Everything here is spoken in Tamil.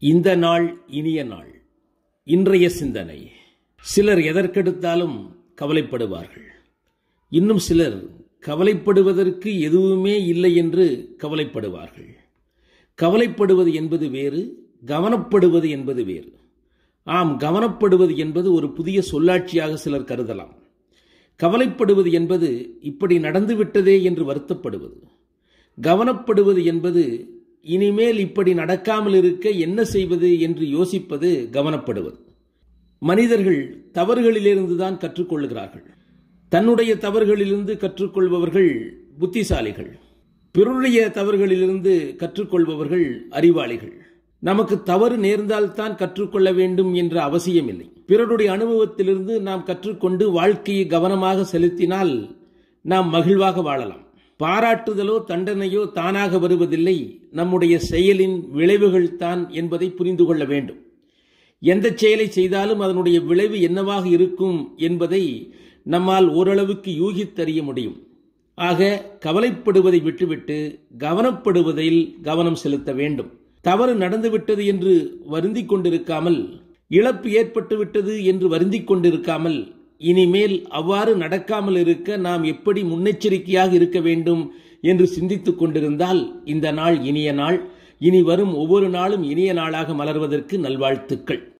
இந்த நாள் இனிய நாள். இன்றைய சிந்தனை. சிலர் எதற்கெடுத்தாலும் கவலைப்படுவார்கள். இன்னும் சிலர் கவலைப்படுவதற்கு எதுவுமே இல்லை என்று கவலைப்படுவார்கள். கவலைப்படுவது என்பது வேறு, கவனப்படுவது என்பது வேறு. ஆம், கவனப்படுவது என்பது ஒரு புதிய சொல்லாட்சியாக சிலர் கருதலாம். கவலைப்படுவது என்பது இப்படி நடந்துவிட்டதே என்று வருத்தப்படுவது. கவனப்படுவது என்பது இனிமேல் இப்படி நடக்காமல் இருக்க என்ன செய்வது என்று யோசிப்பது கவனப்படுவது. மனிதர்கள் தவறுகளிலிருந்து தான் கற்றுக்கொள்கிறார்கள். தன்னுடைய தவறுகளிலிருந்து கற்றுக்கொள்பவர்கள் புத்திசாலிகள். பிறருடைய தவறுகளிலிருந்து கற்றுக்கொள்பவர்கள் அறிவாளிகள். நமக்கு தவறு நேர்ந்தால்தான் கற்றுக்கொள்ள வேண்டும் என்ற அவசியமில்லை. பிறருடைய அனுபவத்திலிருந்து நாம் கற்றுக்கொண்டு வாழ்க்கையை கவனமாக செலுத்தினால் நாம் மகிழ்வாக வாழலாம். பாராட்டுதலோ தண்டனையோ தானாக வருவதில்லை, நம்முடைய செயலின் விளைவுகள் தான் என்பதை புரிந்து கொள்ள வேண்டும். எந்த செயலை செய்தாலும் அதனுடைய விளைவு என்னவாக இருக்கும் என்பதை நம்மால் ஓரளவுக்கு யூகித்தறிய முடியும். ஆக கவலைப்படுவதை விட்டுவிட்டு கவனப்படுவதில் கவனம் செலுத்த வேண்டும். தவறு நடந்துவிட்டது என்று வருந்திக் கொண்டிருக்காமல், இழப்பு ஏற்பட்டுவிட்டது என்று வருந்திக் கொண்டிருக்காமல், இனிமேல் அவ்வாறு நடக்காமல் இருக்க நாம் எப்படி முன்னெச்சரிக்கையாக இருக்க வேண்டும் என்று சிந்தித்துக் கொண்டிருந்தால் இந்த நாள் இனிய நாள். இனி வரும் ஒவ்வொரு நாளும் இனிய நாளாக மலர்வதற்கு நல்வாழ்த்துக்கள்.